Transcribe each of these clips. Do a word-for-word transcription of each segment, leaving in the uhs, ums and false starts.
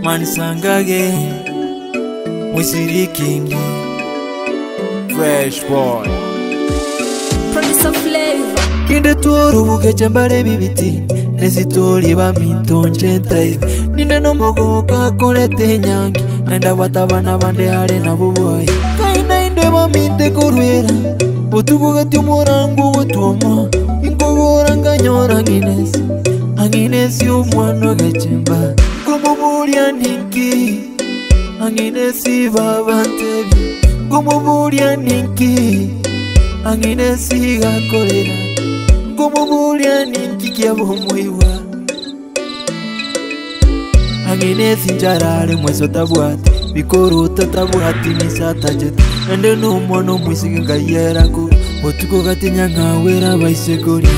Manisangage Mwisiri King Fresh Boy Producer Flavor Kinde tuoru buke chambare bibiti Nesitori ba mintonje tai Ninde no mogo kakone te nyangi Nenda watabana bande hare na buboy Kaina inde ba minte kurwera Otuko gati umurangu gutuoma Inkogora nganyora nginesi Anginesi umwano gachemba Gumuburia ninki Anginesi babantebi Gumuburia ninki Anginesi gakorera Gumuburia ninki kiabomwiwa Anginesi njarare mweso tabuati Bikoro tatabuati nisatajet Nende no mwana mwisiki ngayera ku Otuko gati nyangawera baisegori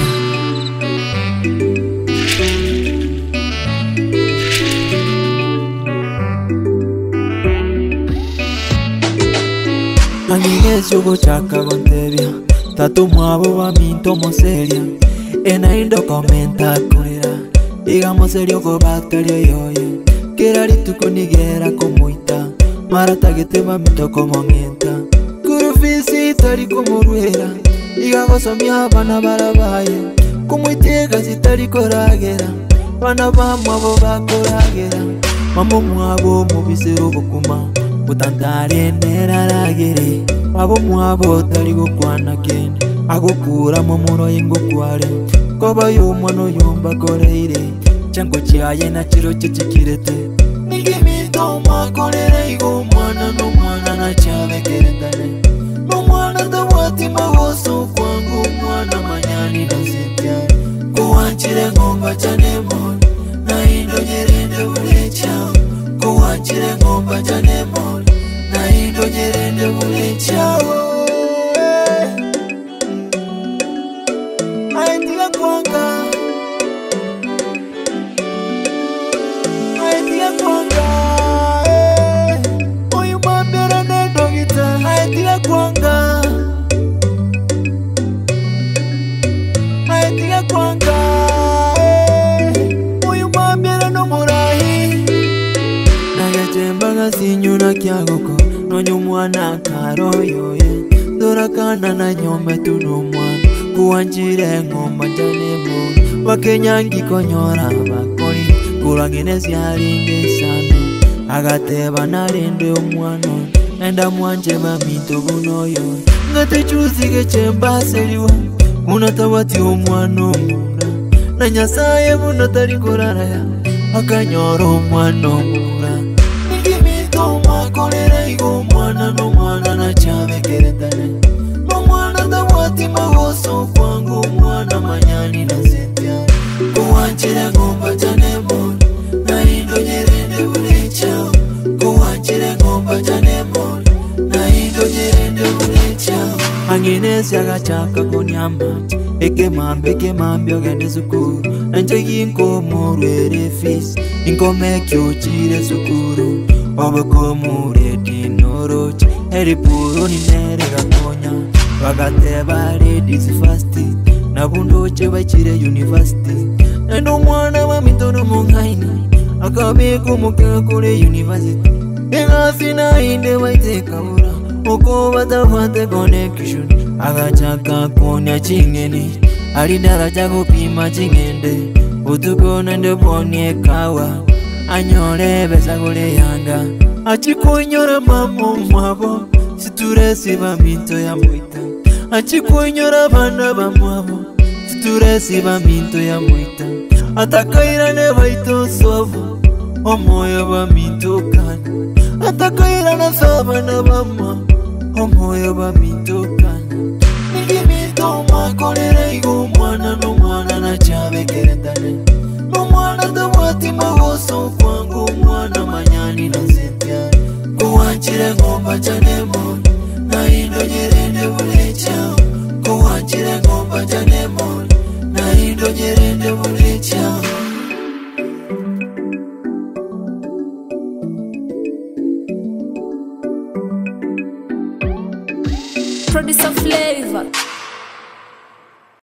Anginesi ugo chaka gontebia Tatu mwabo wa minto moseria Ena indo komenta kurira Iga moserio ko bakteria yoye Kerari tuko nigera komuita Marata getema minto komongenta Kurufisi tari komurwera Iga gosomia bana barabaye Kumuitega sitari koragera Bana bamwabo bakoragera Mamo mwabo mubisero bukuma Utantare neraragere Abo mwabo tari gukwana kende Agukura mu muro y'ingukware Koba y'umwana yumva koreire Chango chiaye na chiro chichikirete Nigimito makorere igo mwana no mwana na chave keretane No mwana tawati magoso kwangu mwana manyani na sipya Kuwanchire ngomba chanemon Na indo nyerende ulechao Kuwanchire ngomba chanemon Na indo nyerende ulechao Aitia kwanga Aitia kwanga Oyu mambera nendo gita Aitia kwanga Aitia kwanga Oyu mambera no murahi Nagachembaga sinyuna kiagoko Nonyo mwana karo yoye Dora kana na nyome tuno mwana Kuwanjire ngoma janemo Wakenyangi konyora bakori Kurangine siarinde sana Agateba narinde umwano Nenda mwanje maminto bunoyo Ngate chuzi gechemba seriwa Unatawati umwano mura Na nyasaye munatari koraraya Akanyoro umwano mura Nigimito makorera igo mwana no mwana na chave keretane No mwana tawati magoso kwangu mwana manyani na sipya Kuwanchire ngomba chanemon Na indo nyerende ulechao Kuwanchire ngomba chanemon Na indo nyerende ulechao Anginesi agachaka konyama Eke mambe ke mambe ogende sukuru Nanjegi inko morwere fis Inko mekyo chire sukuru Wabako mure dinoroch Eri puro ni nere gakonya Wagate bari disi fasti Nabundoche bachire university Nendo mwana wa mitono mungaini Akabeko muka kure university Ega sina inde waite kabura Oko batafate connection Agachaka konya chingeni Alidara chako pima chingende Utuko nende ponye kawa Anyore besa kule yanga Achikunyora mamo mwabo Siture siba minto ya mwita Achikunyora banda bamwabo Siture siba minto ya mwita Atakaira ne baito sovu Omoyo ba minto kana Atakaira na saba na bama Omoyo ba minto kana Nigimito makorere igo mwana no mwana na chave keretane No mwana tawati magoso kwangu mwana manyani na sipya Kuwanchire ngomba chanemon Na indo nyerende ulechao Kuwanchire ngomba chanemon Na indo nyerende ulechao